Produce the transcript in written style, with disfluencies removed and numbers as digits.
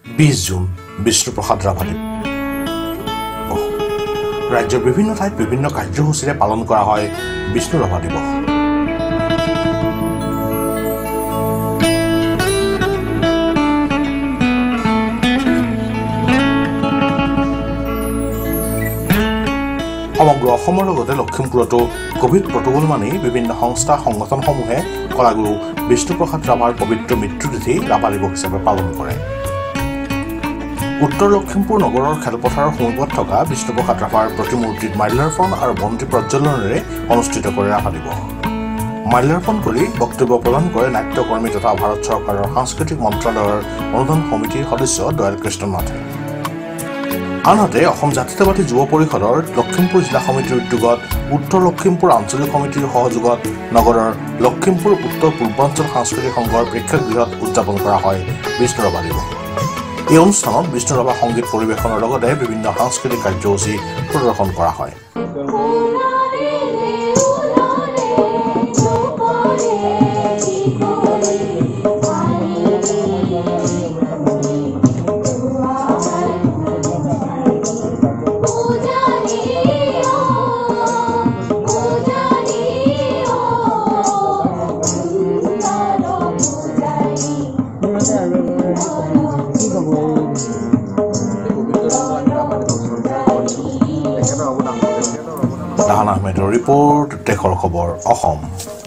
20 June Bishnuprasad Rabha দিৱস ৰাজ্যৰ বিভিন্ন ঠাইত বিভিন্ন কাৰ্যসূচীৰে পালন কৰা হয় বিষ্ণু ৰাভা দিৱস সমগ্ৰ অসমৰ লগতে লখিমপুৰতো কোভিড প্ৰটোকল মানি বিভিন্ন সংস্থা সংগঠনসমূহে কলাগুৰু বিষ্ণুপ্ৰসাদ ৰাভাৰ পবিত্ৰ মৃত্যুতিথি ৰাভা দিৱস হিচাপে পালন কৰে উত্তৰ লখিমপুৰ নগৰৰ খেলপথাৰৰ সমীপত থকা বিষ্ণুপ্ৰসাদ ৰাভাৰ প্ৰতিমূৰ্তিত মাল্যাৰ্পণ আৰু বন্তি প্ৰজ্বলনেৰে অনুষ্ঠিত কৰে ৰাভা দিৱস মাল্যাৰ্পণ কৰি বক্তব্য প্ৰদান কৰে নাট্যকৰ্মী তথা ভাৰত চৰকাৰৰ সাংস্কৃতিক মন্ত্ৰালয়ৰ অনুদান সমিতিৰ সদস্য দয়াল কৃষ্ণ নাথে আনহাতে অসম জাতীয়তাবাদী যুৱ পৰিষদৰ লখিমপুৰ জিলা সমিতিৰ উদ্যোগত উত্তৰ লখিমপুৰ আঞ্চলিক সমিতিৰ সহযোগত নগৰৰ লখিমপুৰ উত্তৰ পূৰ্বাঞ্চল সাংস্কৃতিক সংঘৰ প্ৰেক্ষাগৃহত উদযাপন কৰা হয় বিষ্ণু ৰাভা দিৱস এই অনুষ্ঠানত বিষ্ণু ৰাভা সংগীত পৰিৱেশনৰ লগতে বিভিন্ন সাংস্কৃতিক কাৰ্যসূচী প্ৰদৰ্শন কৰা হয় Dahan Ahmedৰ ৰিপৰ্ট দেশৰ খবৰ অসম